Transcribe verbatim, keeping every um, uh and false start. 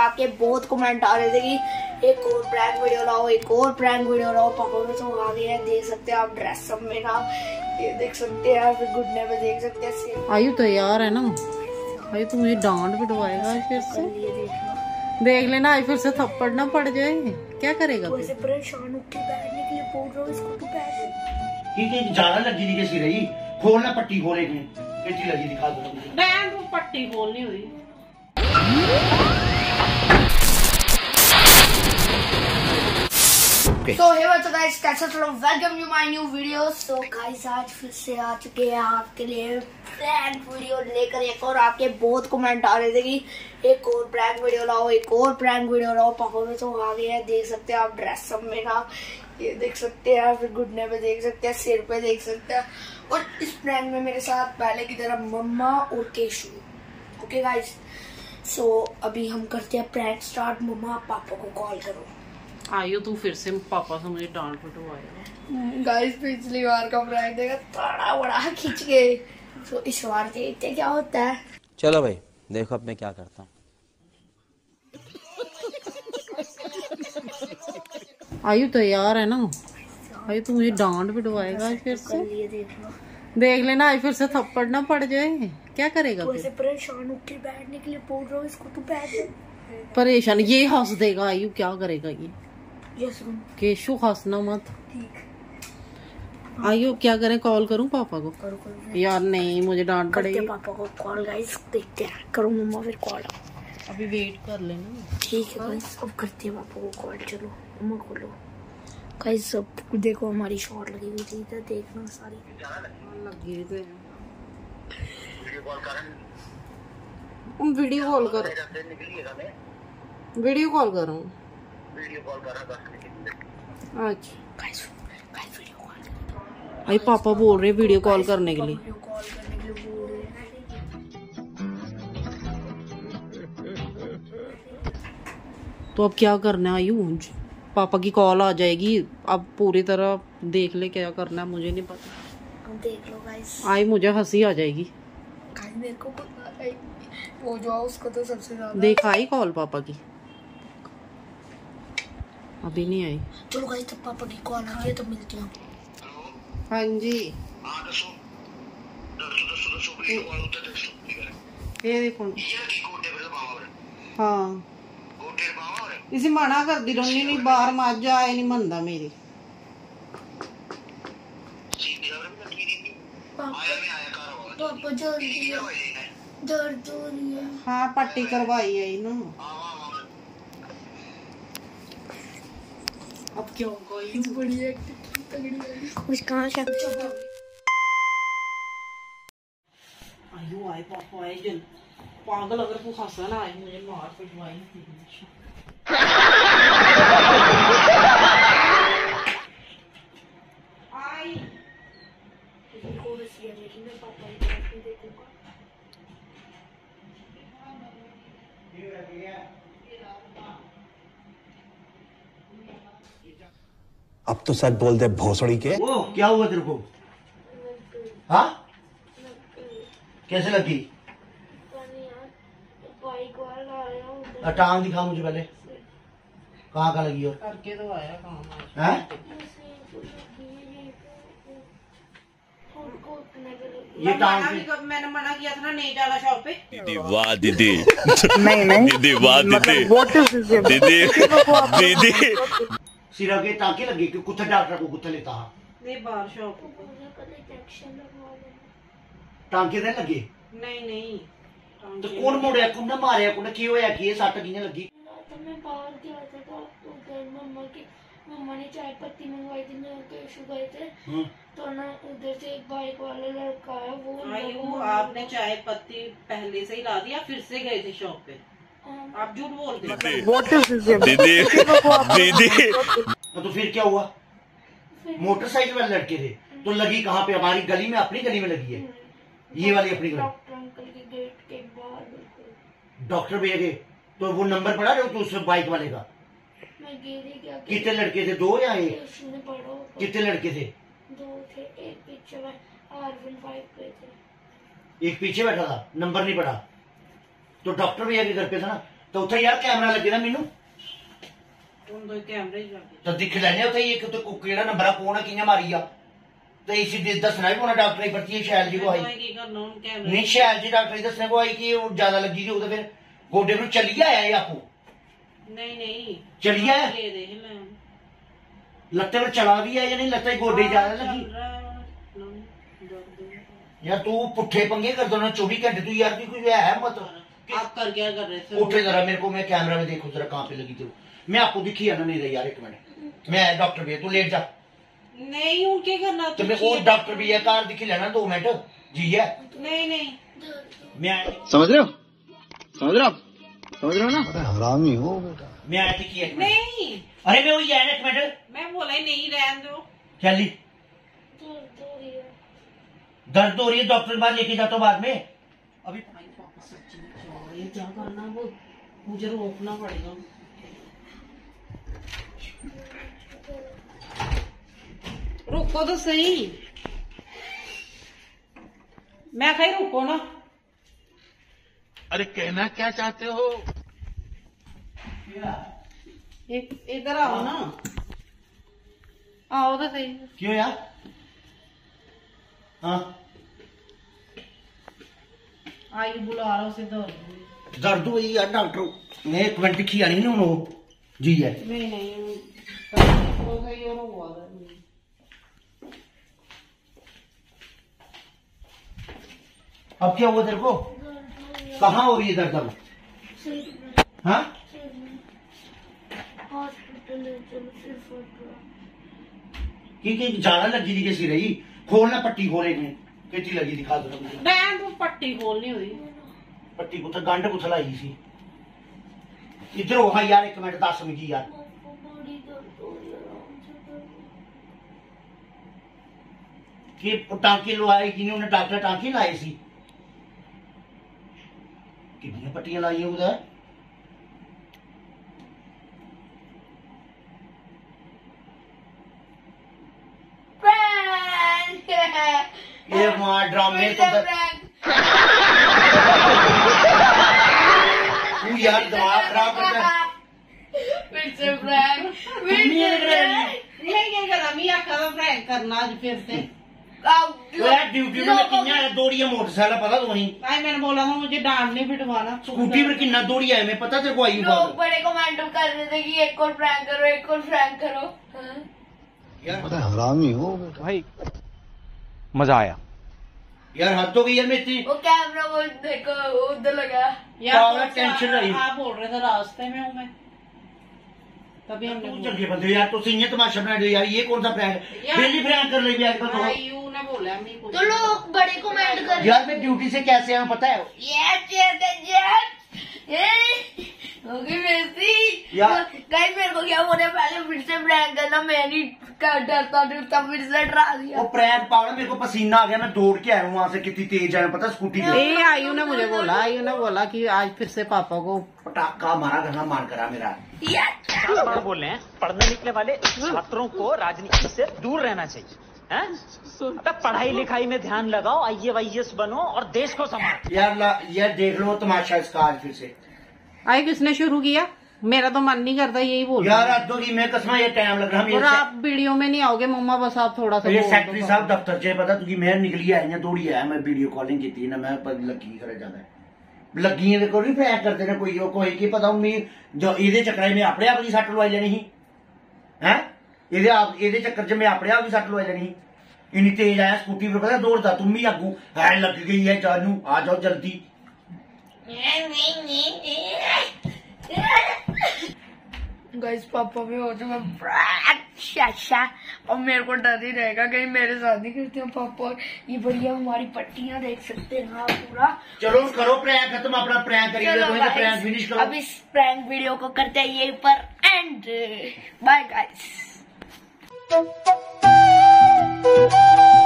आपके बहुत कमेंट आ रहे थे कि एक और प्रैंक वीडियो लाओ, एक और प्रैंक वीडियो लाओ। पापा में तो आ गए हैं, देख सकते हैं आप ड्रेस सब में ना, ये देख सकते हैं, फिर घुटने पे देख सकते हैं। आयु तो यार है ना, आयु तो मुझे डांट पिटवाएगा फिर से। देख लेना आई फिर से थप्पड़ ना पड़ जाए, क्या करेगा? वैसे परेशान होकर बैठने के लिए बोल रहा हूँ इसको, तू बैठ। ठीक ज्यादा लगी नहीं कैसी रही, खोलना पट्टी खोले कैसी लगी दिखा दो। बैंड पट्टी खोलनी हुई। So hey what's up guys, कैसे चलो, welcome to my new video. So guys आज फिर से आ चुके हैं आपके लिए प्रैंक वीडियो लेकर एक और। आपके बहुत कमेंट आ रहे थे कि एक और प्रैंक वीडियो लाओ, एक और प्रैंक वीडियो लाओ। पापा में तो आ गए हैं, देख सकते हैं आप ड्रेस सब में ना, ये देख सकते हैं, फिर घुटने पे देख सकते हैं, सिर पे देख सकते हैं। और इस प्रैंक में मेरे साथ पहले की तरह मम्मा और केशू। ओके गाइस, सो अभी हम करते हैं प्रैंक स्टार्ट। मम्मा पापा को कॉल करो। आयु तू फिर से पापा से मुझे डांट पिटवाएगा। गाइस पिछली बार का प्रैंक देखा, थोड़ा बड़ा खींच के, तो इस बार देखते क्या होता है। चलो भाई देखो अब मैं क्या करता हूँ। आयु तो यार है ना, आयु तो मुझे डांट पिटवाएगा फिर से। देख लो, देख लेना आई फिर से थप्पड़ ना पड़ जाए, क्या करेगा? वैसे परेशान होकर बैठने के लिए बोल रहा हूँ इसको, तू बैठ। परेशान ये हंस देगा, आयु क्या करेगा ये? यस केशु हंसना मत। ठीक। आयु क्या करें, कॉल करूं पापा को? करो करो यार नहीं, मुझे डांट पड़ेगी। पापा को कॉल गाइस, देखते हैं। करो मम्मा फिर कॉल। अभी वेट कर लेना। ठीक है गाइस, अब करते हैं पापा को कॉल। चलो मम्मा खोलो। गाइस सब देखो, हमारी शॉट लगी हुई थी इधर, देखना सारी लगी थी। वीडियो कॉल कर वीडियो कॉल कर वीडियो कॉल कर रहा हूँ। वीडियो कॉल कर रहा। अच्छा गाइस गाइस वीडियो कॉल। आई पापा बोल रहे वीडियो कॉल करने के लिए। वीडियो कॉल करने के लिए बोल रहे हैं। तो अब क्या करना है आयु? पापा की कॉल आ जाएगी, अब पूरी तरह देख ले क्या करना है, मुझे नहीं पता। देख लो गाइस। आई मुझे हंसी आ जाएगी। गाइस मेरे को पता है वो जो उसको तो सबसे ज्यादा। देखा आई कॉल पापा की? अभी नहीं आई। चलो गाइस, तो पापा की कॉल आ गई तो मिलती हूँ। हाँ जी हां दसो दसो दसो दसो वीडियो कॉल होता है, दसो ठीक है। ये देखो। ये की कोटे पे बावर। हाँ कोटे बावर इसे मना कर दी रोनी नहीं, बाहर मज आए नहीं मनदा मेरी। पापा जल्दी दर्द हो रही है। हाँ पट्टी करवाई है ना। अब क्यों कोई बड़ी एक्टिंग तगड़ी वाली। कुछ कहां से आयु आए पापा आए जल पागल, अगर तू हंसा ना आए मुझे मार पिटवाई। आई को बस ये देखिए, मैं पापा की तरफ नहीं देखूंगा। अब तो सच बोल दे भोसड़ी के। वो क्या हुआ तेरे को? हाँ कैसे लगी? टांग दिखा मुझे पहले, कहाँ का लगी? और करके तो आया काम है? ये टांग पे मैंने मना किया था ना, नहीं डाला शॉप पे। दीदी वाह दीदी। नहीं नहीं दीदी वाह दीदी। दीदी दीदी सिरा के टांके लगे कि कुत्ते डॉक्टर को कुत्ते लेता है। नहीं बाहर शॉप टांके दे लगे? नहीं नहीं तो कौन मोड़या, कुन्ने मारया, कुन्ने की होया कि सट कियां लगी? तो मैं बाहर गया था तो उधर मम्मा की मम्मा ने चाय पत्ती मंगवाई थी, मैं उनके इशू गए थे तो ना उधर से एक बाइक वाला लड़का है वो। आयु आपने चाय पत्ती पहले से ही ला दिया, फिर से गए थे शॉप पे? आप झूठ बोल रहे हो। दीदी दीदी तो फिर क्या हुआ? मोटरसाइकिल वाले लड़के थे तो लगी कहाँ पे? हमारी गली में, अपनी गली में लगी है ये वाली, अपनी गली। डॉक्टर अंकल के गेट के बाहर। डॉक्टर भैया के तो वो नंबर पड़ा रहे हो तो उस बाइक वाले का? मैं गिरी क्या? कितने लड़के थे, दो या एक? पढ़ो कितने लड़के थे? दो थे, एक पीछे में आर वन फाइव पे थे। एक पीछे बैठा था, नंबर नहीं पड़ा तो डॉक्टर भैया के घर पे था ना। तो उत्थे यार कैमरा लगे ना मैनू तो कैमरे ही लगे तो दिख लैने उत्थे एक तो केड़ा नंबर आ कौन कियां मारी आ तो इसी दसना भी पौना डॉक्टर की पर्ची शैल जी को आई नहीं शैल जी डॉक्टर की दसने को आई कि ज्यादा लगी जो फिर गोडे में चली आया ये आपको नहीं नहीं चली आया लत्ते में चला भी है या नहीं लत्ते गोडे ज्यादा लगी यार तू पुट्ठे पंगे कर दो ना चौबीस घंटे तू यार की कोई है मत आप कर क्या कर रहे थे उठे जरा मेरे को मैं कैमरा में देखो जरा कहाँ पे लगी थी मैं आपको दिखी है ना नहीं रही यार एक मिनट मैं डॉक्टर भी है तू लेट जा नहीं उनके करना तो मैं और डॉक्टर भी है कार दिखी लेना दो मिनट जी है नहीं नहीं मैं समझ रहे हो समझ रहे हो समझ रहे हो ना हरामी हो बेटा मैं आया थी की नहीं अरे मैं वही आया एक मिनट मैं बोला ही नहीं रहने दो चली दर्द हो रही है डॉक्टर के पास लेके जाता हूँ बाद में अभी ये क्या करना वो मुझे रोकना पड़ेगा रुको तो सही मैं कहीं रुको ना अरे कहना क्या चाहते हो एक इधर आओ ना आओ तो सही क्यों यार हाँ आई बुला रहा उसे दर्द दर्द हुई यार डॉक्टर मैं एक मिनट दिखी आनी नहीं उन्होंने जी है नहीं नहीं हो गई और हुआ अब क्या हुआ तेरे को कहाँ हो रही है दर्द अब हाँ कि ज्यादा लगी थी कैसी रही खोलना पट्टी खोले कैसी लगी दिखा दो बैन तो पट्टी खोलनी हुई पट्टी कुछ गंढ कुछ लाई सी इधर हो हाँ यार एक मिनट दस मिनट यार कि टांके लवाए कि उन्हें डॉक्टर टांके लाए सी कितनी पट्टियां लाई उधर ये मां ड्रामे तो तू यार दिमाग खराब करता है फिर से प्रैंक फिर से प्रैंक मैं क्या करा मैं आखा प्रैंक करना आज फिर से यार ड्यूटी में कितना दौड़ी है मोटरसाइकिल पता तो नहीं भाई मैंने बोला था मुझे डांट नहीं पिटवाना स्कूटी पर कितना दौड़ी है मैं पता तेरे को आई लोग बड़े कमेंट कर रहे थे कि एक और प्रैंक करो एक और प्रैंक करो यार हरामी हो बेटा भाई मजा आया यार हद हो गई है मेरी वो कैमरा वो देखो उधर लगा यार टेंशन रही आप बोल रहे थे रास्ते में हूँ मैं तभी हमने तू चल के बंदे यार तो सिंह तमाशा बना दे यार ये कौन सा प्रैंक डेली प्रैंक कर रही है आजकल तो यू ने बोला मैं कुछ तो लोग बड़े कमेंट कर रहे यार मैं ड्यूटी से कैसे आया पता है यस यस यस होगी बेइज्जती यार कहीं मेरे को क्या बोले पहले फिर से प्रैंक करना मैं नहीं कर डरता डरता फिर से डरा दिया वो प्रैंक पावड़ा मेरे को पसीना आ गया मैं दौड़ के आया हूँ वहां से कितनी तेज आया पता स्कूटी पे ए आयु ने मुझे बोला आयु ने बोला कि आज फिर से पापा को पटाखा मारा करना मान करा मेरा बार बोल रहे हैं पढ़ने निकले वाले छात्रों को राजनीति से दूर रहना चाहिए हैं? अबे पढ़ाई लिखाई में ध्यान लगाओ आई ए वाई एस बनो और देश को संभालो यार यार देख लो तमाशा इसका आज फिर से आए किसने शुरू किया मेरा तो मन नहीं करता यही बोल यार अद्दो की मैं कसम ये टाइम लग रहा और आप वीडियो में नहीं आओगे मम्मा बस आप थोड़ा सा ये सेक्रेटरी साहब दफ्तर से पता तुझी मैं निकली आई ना दौड़ी आया मैं वीडियो कॉलिंग की थी ना मैं लगी करे जाना लगी देखो नहीं प्रैंक करते ना कोई कोई की पता मैं जो ये चक्कर में अपने आप की सट लवाई लेनी ही है ये आप ये चक्कर च मैं अपने आप की सट लवाई लेनी ही इन्नी तेज आया स्कूटी पर पता दौड़ता तुम भी आगू है लग गई है जानू आ जाओ जल्दी गाइस पापा भी हो चुका शाशा और मेरे को डर ही रहेगा कहीं मेरे साथ नहीं करते हैं पापा। ये बढ़िया हमारी पट्टियां देख सकते हैं हाँ पूरा। चलो करो प्रैंक खत्म अपना प्रैंक करिए चलो guys, प्रैंक फिनिश करो। अब इस प्रैंक वीडियो को करते हैं यहीं पर एंड बाय गाइस।